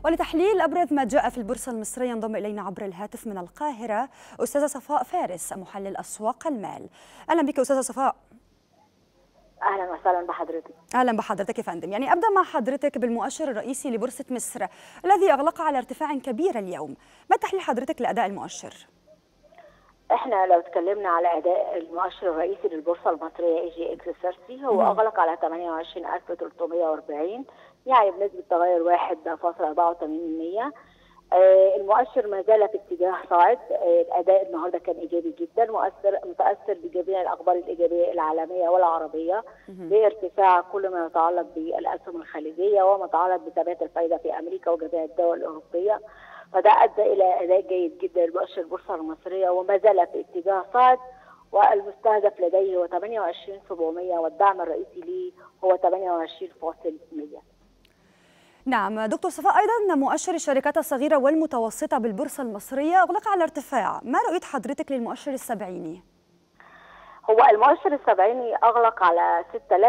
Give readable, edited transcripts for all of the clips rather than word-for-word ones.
ولتحليل أبرز ما جاء في البورصة المصرية ينضم إلينا عبر الهاتف من القاهرة أستاذة صفاء فارس محلل أسواق المال. أهلا بك أستاذة صفاء. اهلا وسهلا بحضرتك. اهلا بحضرتك يا فندم. ابدا مع حضرتك بالمؤشر الرئيسي لبورصه مصر الذي اغلق على ارتفاع كبير اليوم، ما تحليل حضرتك لاداء المؤشر؟ احنا لو اتكلمنا على اداء المؤشر الرئيسي للبورصه المصريه EGX30 هو اغلق على 28340 يعني بنسبه تغير 1.84%. المؤشر ما زال في اتجاه صاعد. الاداء النهارده كان ايجابي جدا، متاثر بجميع الاخبار الايجابيه العالميه والعربيه بارتفاع كل ما يتعلق بالاسهم الخليجيه وما يتعلق بثبات الفائده في امريكا وجميع الدول الاوروبيه، فده ادى الى اداء جيد جدا لمؤشر البورصه المصريه وما زال في اتجاه صاعد، والمستهدف لديه هو 28700 والدعم الرئيسي ليه هو 28.100. نعم دكتور صفاء، أيضا مؤشر الشركات الصغيرة والمتوسطة بالبورصة المصرية أغلق على ارتفاع، ما رؤية حضرتك للمؤشر السبعيني؟ هو المؤشر السبعيني أغلق على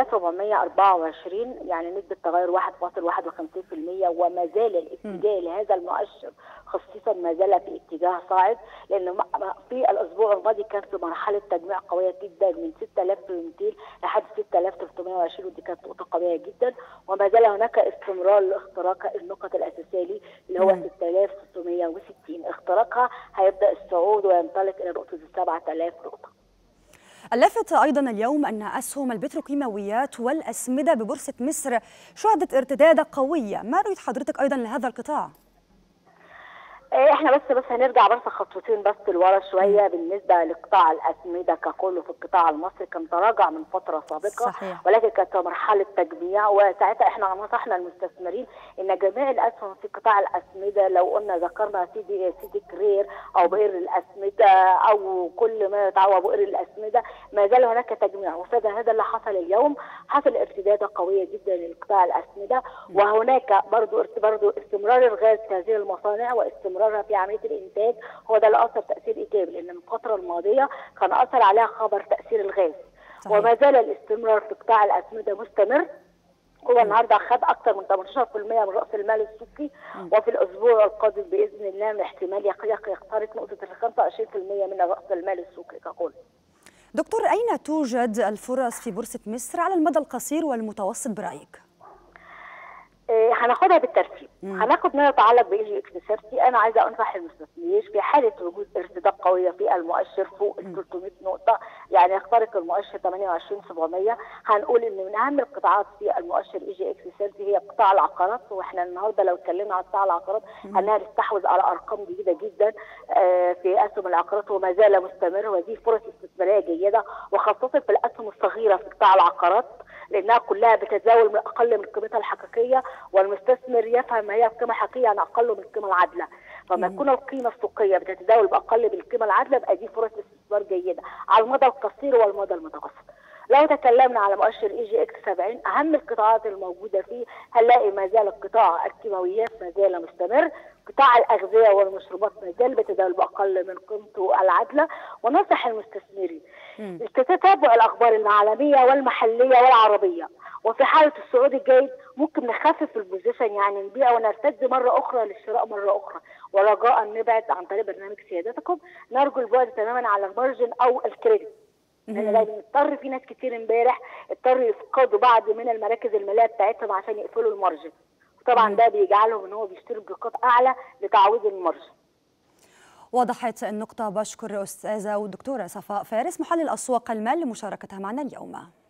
6424 يعني نسبة تغير 1.51%، وما زال الاتجاه لهذا المؤشر خصيصا ما زال في اتجاه صاعد، لأن في الأسبوع الماضي كان في مرحلة تجميع قوية جدا من 6200 لحد 6320 ودي كانت نقطة قوية جدا، وما زال هناك استمرار لاختراق النقط الأساسية ليه اللي هو 6660. اختراقها هيبدأ الصعود وينطلق إلى نقطة 7000 نقطة. اللافت أيضا اليوم أن أسهم البتروكيماويات والأسمدة ببورصة مصر شهدت ارتداد قوية، ما رؤية حضرتك أيضا لهذا القطاع؟ احنا بس هنرجع خطوتين لورا شويه. بالنسبه لقطاع الاسمده ككله في القطاع المصري كان تراجع من فتره سابقه، صحيح. ولكن كانت مرحله تجميع، وساعتها احنا نصحنا المستثمرين ان جميع الاسهم في قطاع الاسمده لو قلنا ذكرنا سيدي كرير او بئر الاسمده او كل ما يتعوى بئر الاسمده ما زال هناك تجميع، وفعلا هذا اللي حصل اليوم. حصل ارتداده قويه جدا لقطاع الاسمده، وهناك برضو استمرار الغاز في هذه المصانع واستمرارها في عمليه الانتاج هو ده اللي اثر تاثير ايجابي، لان الفتره الماضيه كان اثر عليها خبر تاثير الغاز. صحيح. وما زال الاستمرار في قطاع الاسمده مستمر. هو النهارده خد اكثر من 18% من راس المال السوقي، وفي الاسبوع القادم باذن الله من احتمال يخترق نقطه 25% من راس المال السوقي ككل. دكتور، اين توجد الفرص في بورصه مصر على المدى القصير والمتوسط برايك؟ هناخدها بالترتيب. هناخد ما يتعلق EGX30. انا عايزه انصح المستثمرين في حاله وجود ارتداد قويه في المؤشر فوق ال 300 نقطه، يعني يخترق المؤشر 28700. هنقول ان من اهم القطاعات في المؤشر EGX30 هي قطاع العقارات، واحنا النهارده لو اتكلمنا عن قطاع العقارات انها تستحوذ على ارقام جيده جدا في اسهم العقارات وما زال مستمر، وهذه فرص استثماريه جيده وخاصه في الاسهم الصغيره في قطاع العقارات لانها كلها بتتزاول من اقل من قيمتها الحقيقيه، والمستثمر يفهم ما هي القيمه الحقيقيه عن اقل من القيمه العادله، فما تكون القيمه السوقيه بتتزاول باقل من القيمه العادله يبقى دي فرص استثمار جيده على المدى القصير والمدى المتوسط. لو تكلمنا على مؤشر EGX70 اهم القطاعات الموجوده فيه هنلاقي ما زال قطاع الكيماويات ما زال مستمر، قطاع الاغذيه والمشروبات ما زال بتتداول باقل من قيمته العادله، وننصح المستثمرين تتابع الاخبار العالميه والمحليه والعربيه، وفي حاله الصعود الجيد ممكن نخفف البوزيشن يعني نبيع ونرتد مره اخرى للشراء مره اخرى، ورجاء نبعد عن طريق برنامج سيادتكم نرجو البعد تماما على المارجن او الكريدت. لان اضطر في ناس كتير امبارح اضطروا يفقدوا بعض من المراكز الماليه بتاعتهم عشان يقفلوا المارجن، وطبعا ده بيجعلهم ان هو بيشتروا بنقاط اعلى لتعويض المارجن. وضحت النقطه. بشكر استاذه والدكتوره صفاء فارس محلل اسواق المال لمشاركتها معنا اليوم.